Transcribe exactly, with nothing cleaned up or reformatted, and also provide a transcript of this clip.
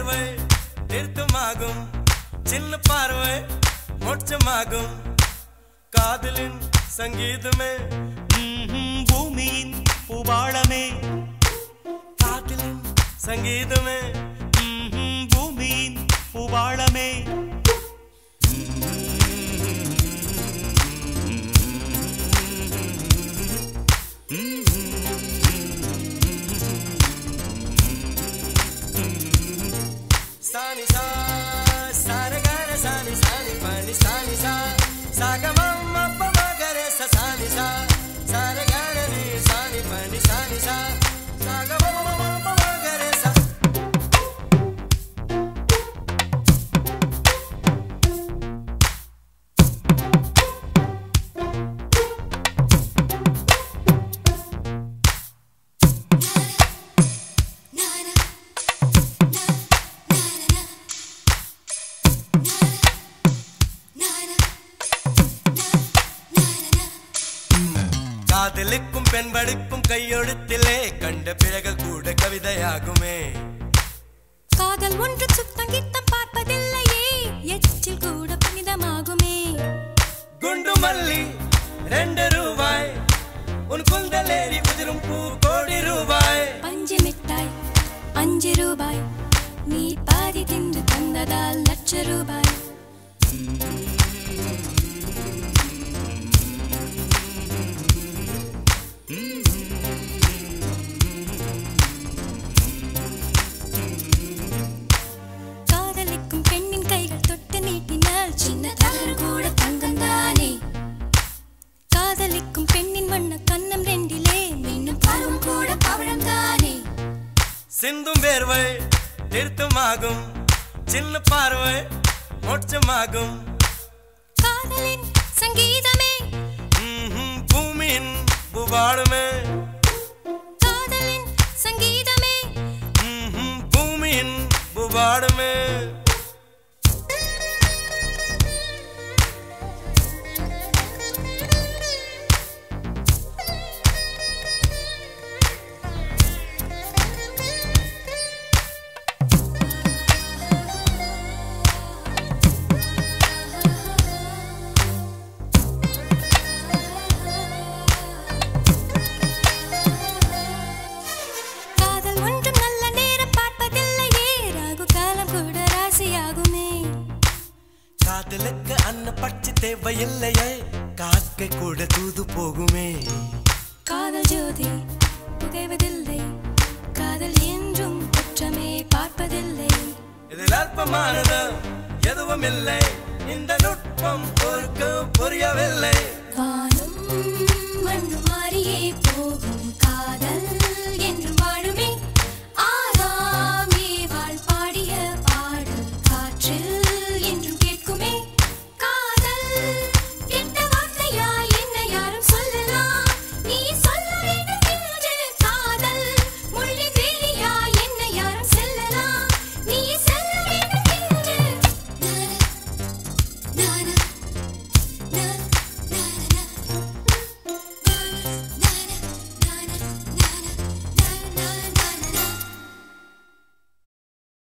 வேர்வை நிறுத்தமாகும் சின்ன பார்வை மோட்சமாகும் காதலின் சங்கீதமே பூமியின் பூபாளமே காதலின் சங்கீதமே பூமியின் பூபாளமே Sani sa, sani gare sani sani pani sani sa, saga mamma pama gare sa sani sa, sani gare ni sani pani sani sa, saga mamma pama gare sa. காதலுக்கும் பெண்படுக்கும் கையெழுத்திலே கண்ட பிறகு கூட கவிதையாகுமே காதல் ஒன்று சுத்தம் கித்தம் பார்ப்பதில்லையே எச்சில் கூட புனிதமாகுமே குண்டு மல்லி ரெண்டு ரூபாய் உன் குந்தலேறி உதிரும் பூ கோடி ரூபாய் பஞ்சு மிட்டாய் அஞ்சு ரூபாய் நீ பாதி தின்று தந்ததால் லட்ச ரூபாய் காதலிக்கும் பெண்ணின் கைகள் தொட்டு நீட்டினால் சின்ன தவறு கூட தங்கம் தானே காதலிக்கும் பெண்ணின் வண்ண கண்ணம் ரெண்டிலே மீண்டும் பருவம் கூட பவழம் தானே சிந்தும் வேர்வை நிறுத்தமாகும் சின்ன பார்வை மோட்சமாகும் காதலின் சங்கீதமே பூமியின் பூபாளமே காதலின் சங்கீதமே பூமியின் பூபாளமே காதல் ஒன்றும் நல்ல நேரம் பார்ப்பதில்லையே ராகு காலம் கூட ராசியாகுமே காதலுக்கு அன்ன பட்சி தேவையில்லையே காக்கை கூட தூது போகுமே காதல் ஜோதி புகைவதில்லை காதல் என்றும் குற்றமே பார்ப்பதில்லை இதில் அற்பமானது எதுவும் இல்லை இந்த நுட்பம் பொறுக்க புரியவில்லை வானும் மண்ணு மாறியே போகும் காதல் என்று